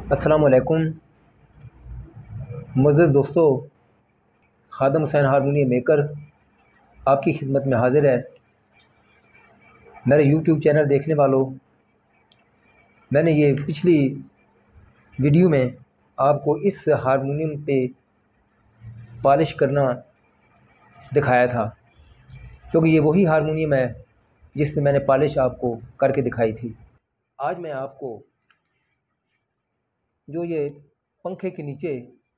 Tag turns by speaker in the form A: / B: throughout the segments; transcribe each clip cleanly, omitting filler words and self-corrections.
A: अस्सलाम वालेकुम मुअज़्ज़ज़ दोस्तों, ख़ादम हुसैन हारमोनियम मेकर आपकी खिदमत में हाज़िर है। मेरे यूट्यूब चैनल देखने वालों, मैंने ये पिछली वीडियो में आपको इस हारमोनियम पे पॉलिश करना दिखाया था, क्योंकि ये वही हारमोनियम है जिस पे मैंने पॉलिश आपको करके दिखाई थी। आज मैं आपको जो ये पंखे के नीचे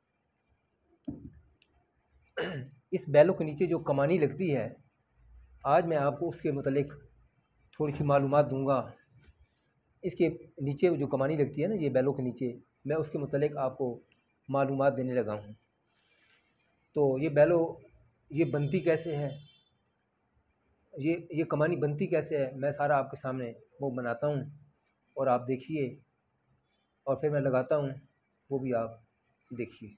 A: इस बैलों के नीचे जो कमानी लगती है, आज मैं आपको उसके मुतालिक थोड़ी सी मालूमात दूंगा। इसके नीचे जो कमानी लगती है ना, ये बैलों के नीचे, मैं उसके मुतालिक आपको मालूमात देने लगा हूँ। तो ये बैलों ये बनती कैसे है, ये कमानी बनती कैसे है, मैं सारा आपके सामने वो बनाता हूँ और आप देखिए, और फिर मैं लगाता हूँ, वो भी आप देखिए।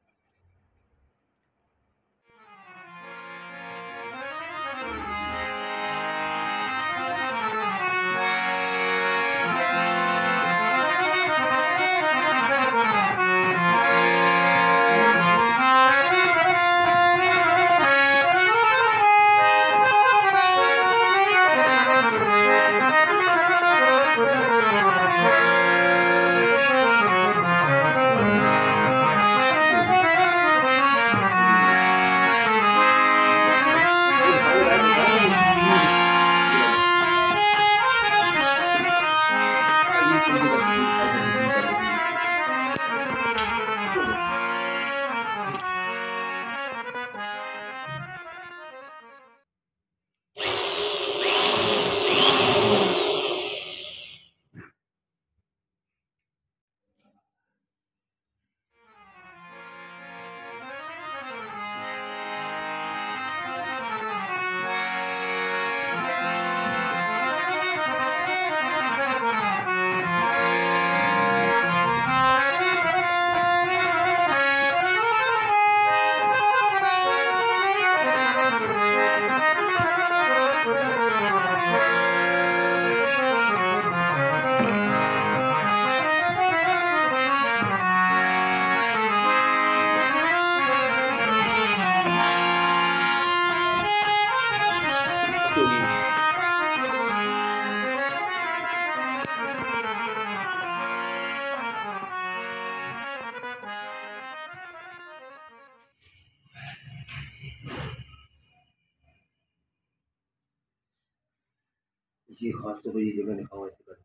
A: ये खास तौर पर ये जगह दिखाओ ऐसे कर।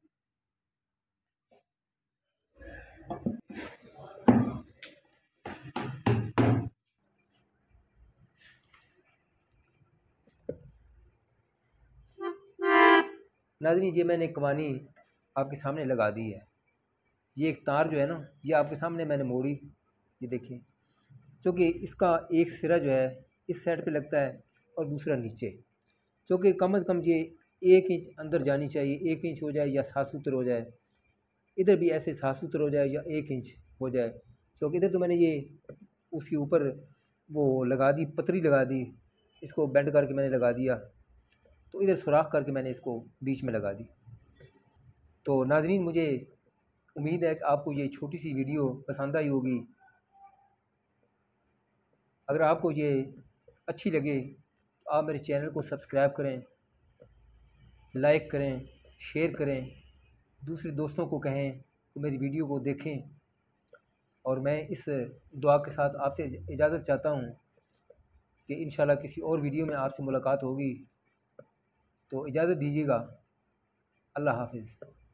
A: नाज़रीन, ये मैंने कमानी आपके सामने लगा दी है। ये एक तार जो है ना, ये आपके सामने मैंने मोड़ी, ये देखिए, क्योंकि इसका एक सिरा जो है इस साइड पे लगता है और दूसरा नीचे, क्योंकि कम से कम ये 1 इंच अंदर जानी चाहिए, 1 इंच हो जाए या 7 सूत्र हो जाए, इधर भी ऐसे 7 सूत्र हो जाए या 1 इंच हो जाए। क्योंकि इधर तो मैंने ये उसके ऊपर वो लगा दी, पतरी लगा दी, इसको बेंड करके मैंने लगा दिया, तो इधर सुराख करके मैंने इसको बीच में लगा दी। तो नाज़रीन, मुझे उम्मीद है कि आपको ये छोटी सी वीडियो पसंद आई होगी। अगर आपको ये अच्छी लगे तो आप मेरे चैनल को सब्सक्राइब करें, लाइक करें, शेयर करें, दूसरे दोस्तों को कहें कि मेरी वीडियो को देखें। और मैं इस दुआ के साथ आपसे इजाज़त चाहता हूँ कि इंशाल्लाह किसी और वीडियो में आपसे मुलाकात होगी। तो इजाज़त दीजिएगा। अल्लाह हाफ़िज़।